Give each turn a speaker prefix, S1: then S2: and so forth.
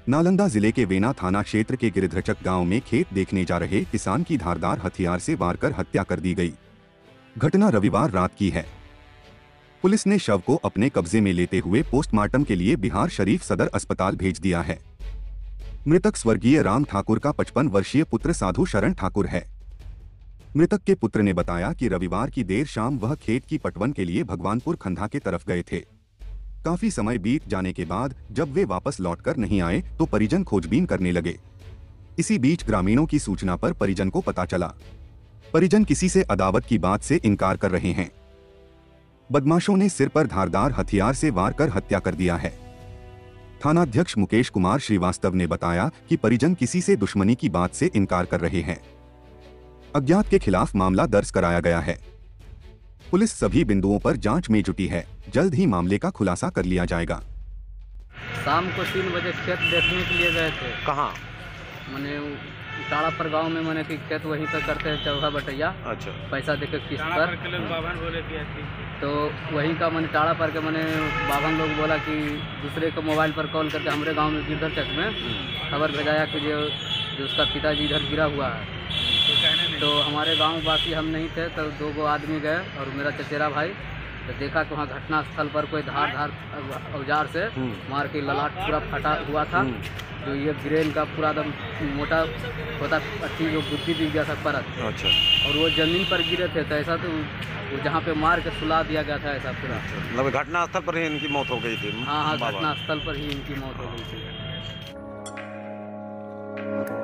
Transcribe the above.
S1: नालंदा जिले के वेना थाना क्षेत्र के गिरधचक गांव में खेत देखने जा रहे किसान की धारदार हथियार से वार कर हत्या कर दी गई। घटना रविवार रात की है। पुलिस ने शव को अपने कब्जे में लेते हुए पोस्टमार्टम के लिए बिहार शरीफ सदर अस्पताल भेज दिया है। मृतक स्वर्गीय राम ठाकुर का 55 वर्षीय पुत्र साधु शरण ठाकुर है। मृतक के पुत्र ने बताया कि रविवार की देर शाम वह खेत की पटवन के लिए भगवानपुर खंधा के तरफ गए थे। काफी समय बीत जाने के बाद जब वे वापस लौटकर नहीं आए तो परिजन खोजबीन करने लगे। इसी बीच ग्रामीणों की सूचना पर परिजन को पता चला। परिजन किसी से अदावत की बात से इनकार कर रहे हैं। बदमाशों ने सिर पर धारदार हथियार से वार कर हत्या कर दिया है। थानाध्यक्ष मुकेश कुमार श्रीवास्तव ने बताया कि परिजन किसी से दुश्मनी की बात से इनकार कर रहे हैं। अज्ञात के खिलाफ मामला दर्ज कराया गया है। पुलिस सभी बिंदुओं पर जांच में जुटी है। जल्द ही मामले का खुलासा कर लिया जाएगा।
S2: शाम को 3 बजे खेत देखने के लिए गए थे।
S3: कहाँ?
S2: मैंने टाड़ा पर गांव में मैंने कि खेत वहीं पर करते हैं चौहा बटैया।
S3: अच्छा।
S2: पैसा देकर किस्त पर तो वहीं का मैंने टाड़ा पर के मैंने बाभन लोग बोला कि दूसरे को मोबाइल पर कॉल करके हमारे गांव में गिरधचक में खबर भेजाया कि जो उसका पिताजी इधर गिरा हुआ है। तो हमारे गांव वासी हम नहीं थे तो 2 आदमी गए और मेरा चचेरा भाई तो देखा कि वहाँ घटना स्थल पर कोई धार औजार से मार के ललाट पूरा फटा हुआ था। जो ये ब्रेन का पूरा एकदम मोटा होता अच्छी जो बुद्धि दिख गया था परत।
S3: अच्छा।
S2: और वो जमीन पर गिरे थे तो ऐसा तो वो जहाँ पे मार के सुला दिया गया था ऐसा पूरा।
S3: मतलब घटना स्थल पर ही इनकी मौत हो गई थी?
S2: हाँ, घटना स्थल पर ही इनकी मौत हो गई थी।